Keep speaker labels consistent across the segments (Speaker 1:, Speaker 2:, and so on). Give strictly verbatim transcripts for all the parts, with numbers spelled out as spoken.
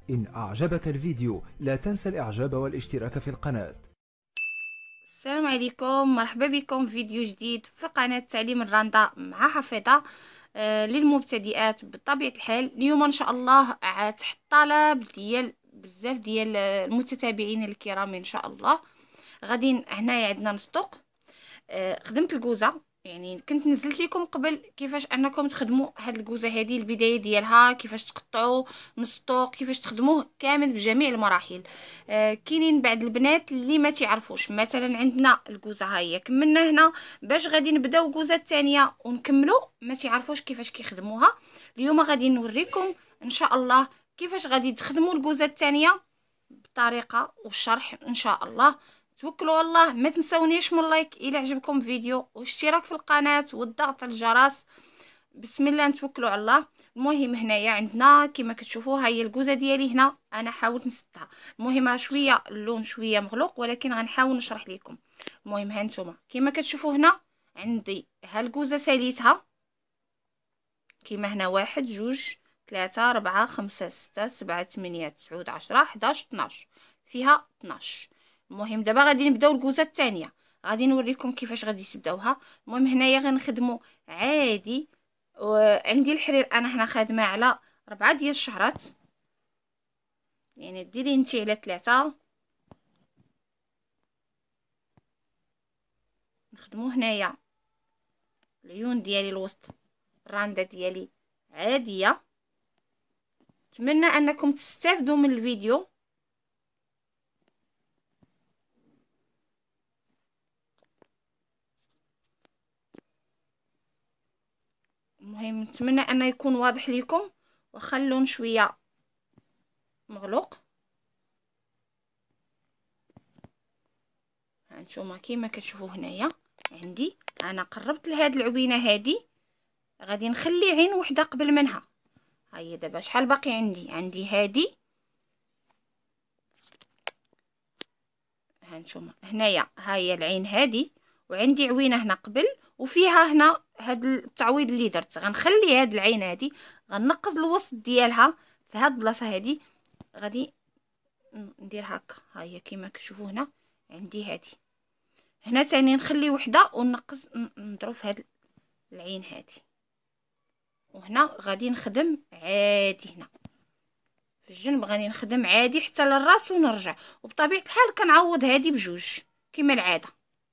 Speaker 1: إن أعجبك الفيديو لا تنسى الإعجاب والاشتراك في القناة.
Speaker 2: السلام عليكم، مرحبا بكم في فيديو جديد في قناة تعليم الرندا مع حفيظة آه للمبتدئات. بطبيعة الحال اليوم ان شاء الله تحت طلب ديال بزاف ديال المتتابعين الكرام ان شاء الله. غادي هنايا عندنا نصدق آه خدمت الكوزه، يعني كنت نزلت لكم قبل كيفاش انكم تخدموا هاد الكوزه هذه، البدايه ديالها كيفاش تقطعوا نصطوق، كيفاش تخدموه كامل بجميع المراحل. آه كاينين بعض البنات اللي ما تعرفوش، مثلا عندنا الكوزه ها هي كملنا هنا، باش غادي نبداو الكوزه الثانيه ونكملوا ما تعرفوش كيفاش كيخدموها. اليوم غادي نوريكم ان شاء الله كيفاش غادي تخدموا الكوزه الثانيه بطريقه والشرح ان شاء الله. توكلوا على الله، ما تنسونيش من لايك الى عجبكم فيديو واشتراك في القناه والضغط على الجرس. بسم الله نتوكلوا على الله. المهم هنايا عندنا كما كتشوفوا هاي الكوزه ديالي هنا، انا حاولت نسدها. المهم راه شويه اللون شويه مغلوق ولكن غنحاول نشرح لكم. المهم ها نتوما كما كتشوفوا هنا عندي ها الكوزه ساليتها كما هنا واحد جوج ثلاثة أربعة خمسة ستة سبعة ثمانية تسعة عشرة حداش اثناش، فيها اثناش. المهم دابا غادي نبداو الكوزه الثانيه، غادي نوريكم كيفاش غادي تبداوها. المهم هنايا غنخدموا عادي، وعندي الحرير انا هنا خادمه على ربعة ديال الشعرات، يعني ديري انتي على ثلاثة. نخدموا هنايا العيون ديالي الوسط، الرانده ديالي عاديه. اتمنى انكم تستافدوا من الفيديو. المهم نتمنى انه يكون واضح لكم، واخا اللون شويه مغلوق. هانتوما كيما كتشوفوا هنايا عندي انا قربت لهاد العبينه هادي، غادي نخلي عين وحده قبل منها. هاهي دابا شحال باقي عندي؟ عندي هادي، هانتوما هنايا هاهي العين هادي، وعندي عوينه هنا قبل وفيها هنا هاد التعويض اللي درت. غنخلي هاد العين هادي غنقص الوسط ديالها في هاد البلاصه هادي، غادي ندير هكا. ها هي كيما كتشوفوا هنا عندي هادي، هنا تاني نخلي وحده ونقص نضرب في هاد العين هادي، وهنا غادي نخدم عادي. هنا في الجنب غادي نخدم عادي حتى للراس ونرجع، وبطبيعه الحال كنعوض هادي بجوج كيما العاده.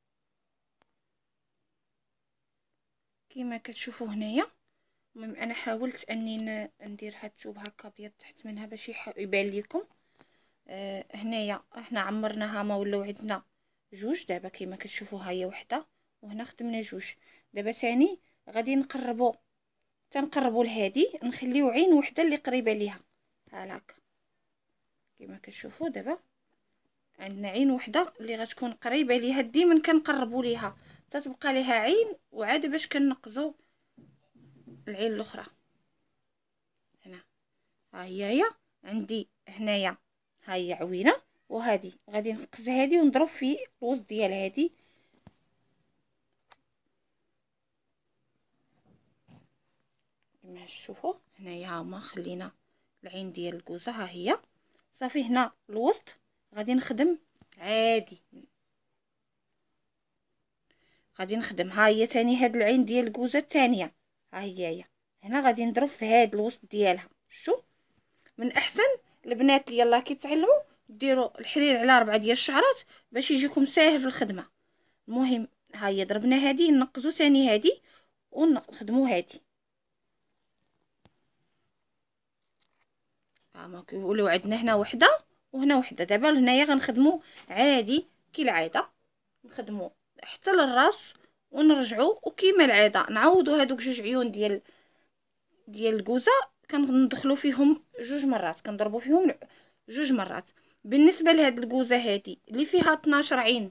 Speaker 2: كيما كتشوفوا هنايا المهم انا حاولت اني ندير هاد الثوب هكا ابيض تحت منها باش يبان لكم. آه هنايا احنا عمرناها ما ولاو عندنا جوج. دابا كيما كتشوفوا ها هي وحده وهنا خدمنا جوج. دابا ثاني غادي نقربوا تنقربوا لهادي، نخليو عين وحده اللي قريبه ليها بحال هكا. كيما كتشوفوا دابا عندنا عين وحده اللي غتكون قريبه ليها، ديما كنقربوا ليها تتبقى ليها عين، وعاد باش كنقزوا العين الاخرى. هنا ها هي هي عندي هنايا ها هي عوينه، وهذه غادي نقز هذه ونضرب في الوسط ديال هذه. كما تشوفوا هنايا هما خلينا العين ديال الكوزه ها هي صافي. هنا الوسط غادي نخدم عادي، غادي نخدم ها هي تاني هاد العين ديال الكوزه الثانيه ها هي هي. هنا غادي نضرب في هاد الوسط ديالها. شو من احسن البنات اللي يلاه كيتعلموا ديروا الحرير على ربعة ديال الشعرات باش يجيكم ساهل في الخدمه. المهم ها هي ضربنا هذه، نقزوا ثاني هذه ونخدموا هذه. ها كيقولوا عندنا هنا وحده وهنا وحده. دابا هنايا غنخدموا عادي كالعاده، نخدموا حتى للراس ونرجعوا وكيما العاده نعوضوا هذوك جوج عيون ديال ديال الكوزه، كندخلوا فيهم جوج مرات، كنضربوا فيهم جوج مرات. بالنسبه لهاد الكوزه هذه اللي فيها اثناش عين،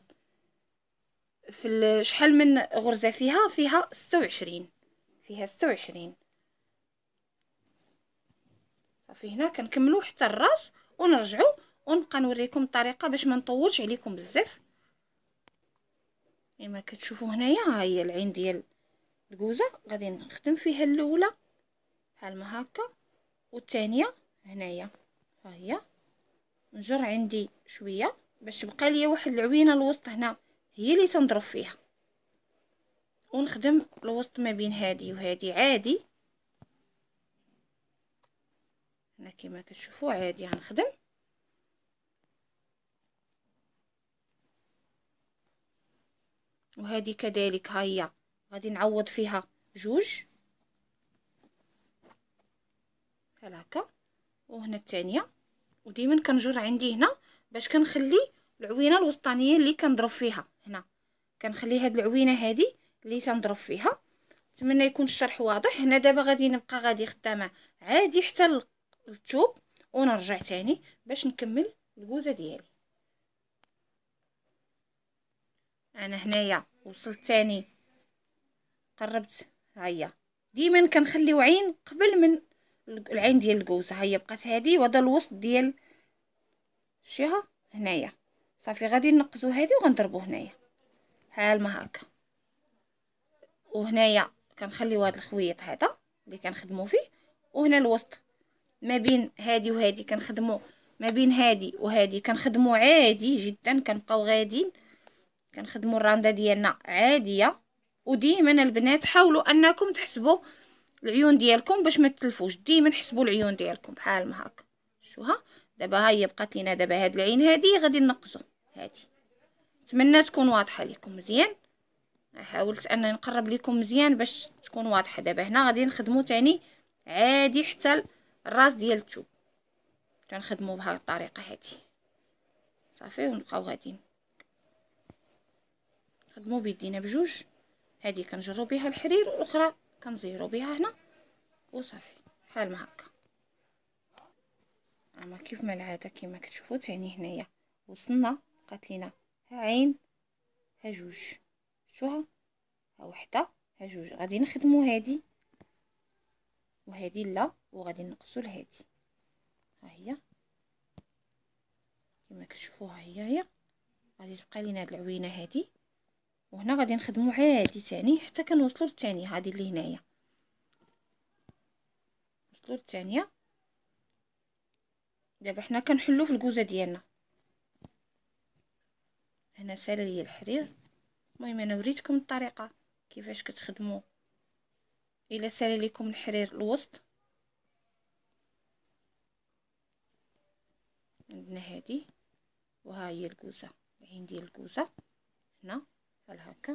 Speaker 2: في شحال من غرزه فيها فيها ستة وعشرين، فيها ستة وعشرين. صافي هنا كنكملوا حتى الراس ونرجعوا ونبقى نوريكم الطريقه باش ما نطولش عليكم بزاف. كما كتشوفوا هنايا ها هي العين ديال الكوزه، غادي نخدم فيها الاولى بحال ما هكا والثانيه هنايا ها هي نجر عندي شويه باش تبقى ليا واحد العوينه الوسط هنا هي اللي تنضرب فيها، ونخدم الوسط ما بين هذه وهذه عادي. هنا كما كتشوفوا عادي غنخدم، وهذه كذلك ها هي غادي نعوض فيها جوج بحال هكا، وهنا الثانيه. وديما كنجر عندي هنا باش كنخلي العوينه الوسطانيه اللي كنضرب فيها، هنا كنخلي هاد العوينه هذه اللي تنضرب فيها. نتمنى يكون الشرح واضح. هنا دابا غادي نبقى غادي خدامه عادي حتى الثوب، ونرجع تاني باش نكمل الكوزه ديالي. انا هنايا وصلت تاني قربت، ها هي ديما كنخليو عين قبل من العين ديال الكوزه. ها هي بقات هذه وهذا الوسط ديال شيها هنايا. صافي غادي نقزو هذه وغنضربو هنايا بحال ما هكا. وهنايا كنخليو هذا الخويط هذا اللي كنخدمو فيه، وهنا الوسط ما بين هذه وهذه كنخدمو، ما بين هذه وهذه كنخدمو عادي جدا. كنبقاو غاديين كنخدمو الرانده ديالنا عاديه. وديما البنات حاولوا انكم تحسبوا العيون ديالكم باش ما تلفوش، ديما حسبوا العيون ديالكم بحال ما هكا. شوها دابا ها هي بقات لينا دابا هاد العين هذه غادي نقزو هذه. نتمنى تكون واضحه لكم مزيان. حاولت انني نقرب لكم مزيان باش تكون واضحه. دابا هنا غادي نخدمو تاني عادي حتى الراس ديال الثوب، كنخدمو بهذه الطريقه هذه. صافي ونبقاو غاديين نخدمو بيدينا بجوج. هذه كنجرو بها الحرير والاخرى كنزيرو بها هنا وصافي بحال ما هكا. اما كيف ما العاده كما كتشوفوا تاني هنايا وصلنا بقات لينا ها عين ها جوج. شوها ها وحده ها جوج. غادي نخدمو هذه وهذه لا، وغادي نقصو لهذه. ها هي كما كتشوفوا ها هي هي غادي تبقى لينا هاد العوينه هذه، وهنا غادي نخدمو عادي تاني حتى كنوصلوا للثانيه. هذه اللي هنايا وصلوا للثانيه. دابا حنا كنحلو في الكوزه ديالنا. هنا سالا ليا الحرير. المهم انا وريتكم الطريقه كيفاش كتخدموا. الا سالا لكم الحرير الوسط عندنا هذه، وها هي الكوزه العين ديال الكوزه هنا بحال هكا.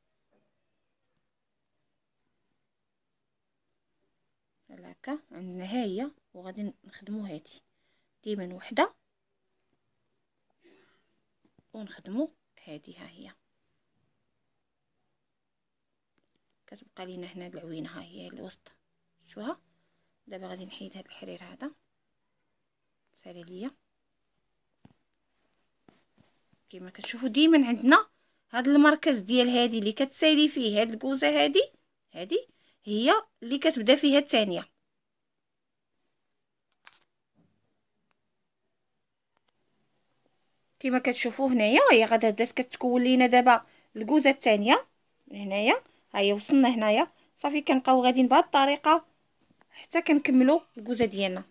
Speaker 2: بحال هكا عندنا ها هي، وغادي نخدمو هذه ديما وحده ونخدمو هذه. ها هي كتبقى لينا هنا العوينه ها هي الوسط. شوها دابا غادي نحيد هذا الحرير هذا سالي ليا. كما كتشوفوا ديما عندنا هذا المركز ديال هذه اللي كتسالي فيه هذه الكوزه، هذه هذه هي اللي كتبدا فيها الثانيه. كما كتشوفوا هنايا هي غادا بدات كتكون لينا دابا الكوزه الثانيه من هنايا. ها هي وصلنا هنايا. صافي كنبقاو غاديين بهذه الطريقه حتى كنكملوا الكوزه ديالنا.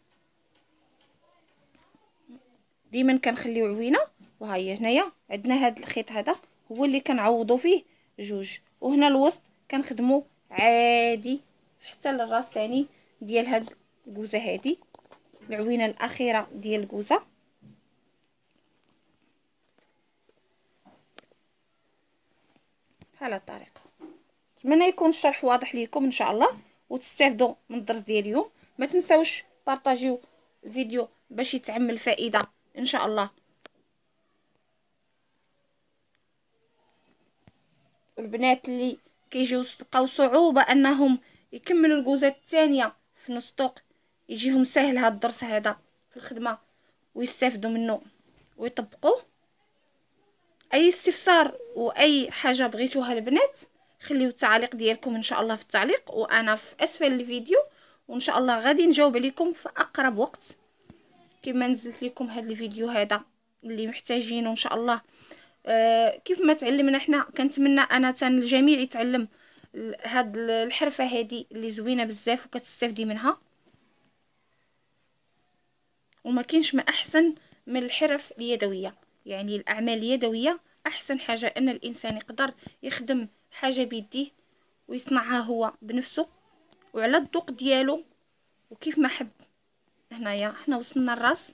Speaker 2: ديما كنخليو عوينه. وها هي هنايا عندنا هذا الخيط هذا هو اللي كنعوضوا فيه جوج، وهنا الوسط كنخدموا عادي حتى للراس ثاني ديال هاد الكوزه هذه، العوينه الاخيره ديال الكوزه. بحال الطريقه. نتمنى يكون الشرح واضح ليكم ان شاء الله وتستافدوا من الدرس ديال اليوم. ما تنساوش بارطاجيو الفيديو باش يتعم الفائده ان شاء الله. البنات اللي كيجيو لقاو صعوبه انهم يكملوا الكوزه الثانيه في نص طوق يجيهم سهل هذا الدرس هذا في الخدمه ويستافدوا منه ويطبقوه. اي استفسار واي حاجه بغيتوها البنات خليو التعليق ديالكم ان شاء الله في التعليق، وانا في اسفل الفيديو، وان شاء الله غادي نجاوب عليكم في اقرب وقت. كما نزلت لكم هذا الفيديو هذا اللي محتاجينه ان شاء الله. آه كيف ما تعلمنا احنا كنتمنى انا تان الجميع يتعلم هاد الحرفه هذه اللي زوينه بزاف وكتستافدي منها. وما كاينش ما احسن من الحرف اليدويه. يعني الاعمال اليدويه احسن حاجه ان الانسان يقدر يخدم حاجه بيديه ويصنعها هو بنفسه وعلى الذوق ديالو وكيف ما حب. هنايا حنا وصلنا الراس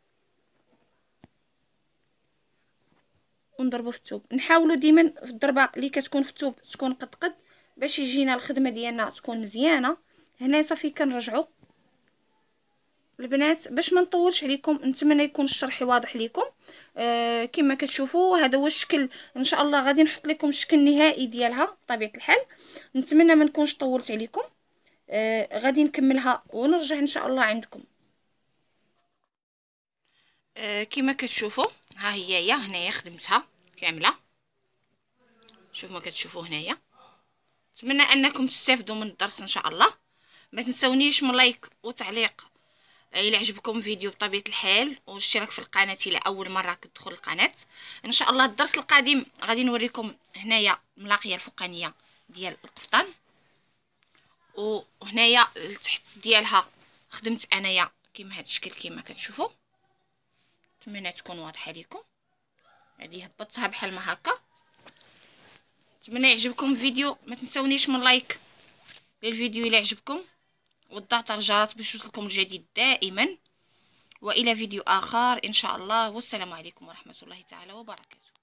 Speaker 2: ونضربو في الثوب. نحاولوا ديما في الضربه اللي كتكون في الثوب تكون قد قد باش يجينا الخدمه ديالنا تكون مزيانه. هنا صافي كنرجعوا البنات باش ما نطولش عليكم. نتمنى يكون الشرح واضح لكم. آه كما كتشوفوا هذا هو الشكل. ان شاء الله غادي نحط لكم الشكل النهائي ديالها بطبيعه الحال. نتمنى ما نكونش طولت عليكم. آه غادي نكملها ونرجع ان شاء الله عندكم. آه كما كتشوفوا ها هي هنايا خدمتها كامله. شوف ما كتشوفوا هنايا. نتمنى انكم تستافدوا من الدرس ان شاء الله. ما تنسونيش من لايك وتعليق الى عجبكم فيديو بطبيعه الحال، والاشتراك في القناه الى اول مره كتدخل القناه. ان شاء الله الدرس القادم غادي نوريكم هنايا الملاقيه الفوقانيه ديال القفطان، وهنايا التحت ديالها خدمت انايا كيما هذا الشكل كيما كتشوفوا. نتمنى تكون واضحه لكم. هذه هبطتها بحال ما هكا. نتمنى يعجبكم الفيديو. ما تنسونيش من لايك للفيديو الى عجبكم والضغط على الجرس باش يوصلكم الجديد دائما. والى فيديو اخر ان شاء الله. والسلام عليكم ورحمه الله تعالى وبركاته.